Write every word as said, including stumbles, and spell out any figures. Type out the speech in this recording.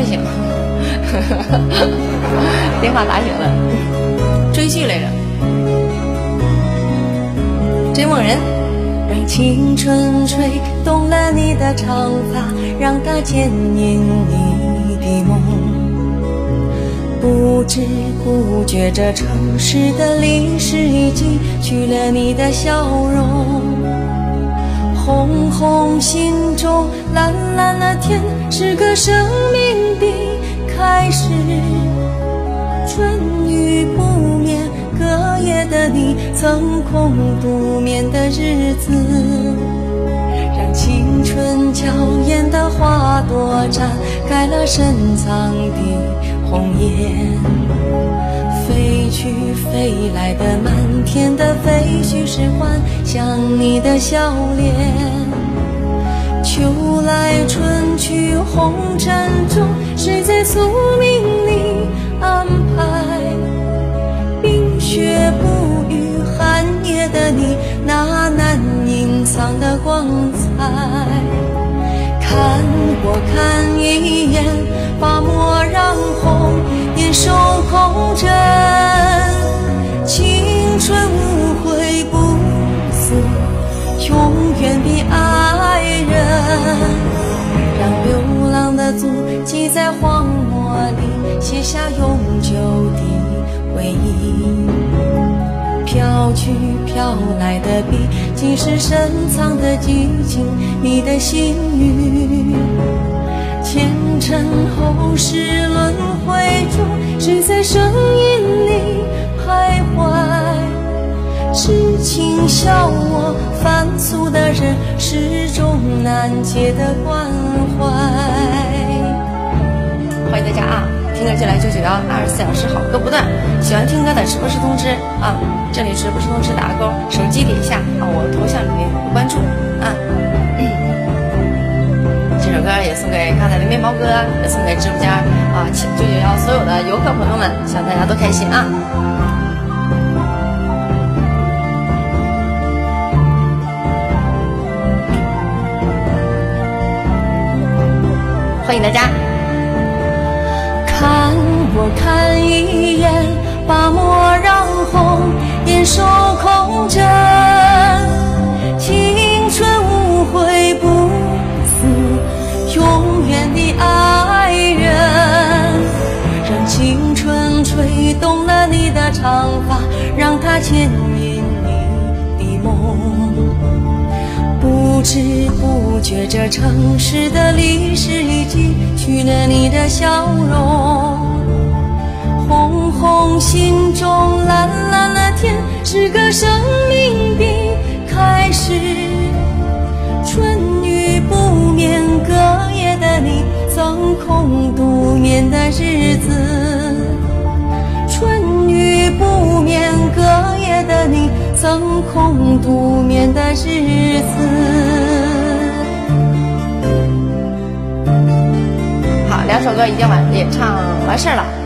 睡醒，电话打醒了，追剧来着。追梦人， 让青春吹动了你的长发，让它牵引你的梦。不知不觉，这城市的历史已记取了你的笑容。红红心中，蓝蓝的天，是个生命的开始。春雨不眠，隔夜的你，曾空独眠的日子，让青春娇艳的花朵绽开了深藏的红颜。飞去飞来的满天的飞絮，是幻想你的笑脸。秋来春去红尘中，谁在宿命里安排？冰雪不语寒夜的你，那难隐藏的光彩。看我看一眼，把墨染红，眼手空针，青春无悔不死，永远的爱人。让流浪的足迹在荒漠里写下永久的回忆。飘去飘来的笔，既是深藏的激情，你的心语。前尘后世轮回中，谁在声音里徘徊？痴情笑我凡俗的人，始终难解的关怀。 欢迎大家啊！听歌就来九九幺，二十四小时好歌不断。喜欢听歌的时不时通知啊！这里时不时通知打个勾，手机点一下啊，我头像里面有个关注啊。嗯，这首歌也送给刚才的面包哥，也送给直播间啊九九幺所有的游客朋友们，希望大家都开心啊！欢迎大家。 看我看一眼，把墨染红，眼手空针，青春无悔不死，永远的爱人。让青春吹动了你的长发，让它牵引你的梦。不知不觉，这城市的历史已记取了你的笑容。红红心中，蓝蓝的天，是个生命的开始。春雨不眠，隔夜的你，曾空独眠的日子。春雨不眠，隔夜的你，曾空独眠的日子。 好，两首歌已经完也唱完事了。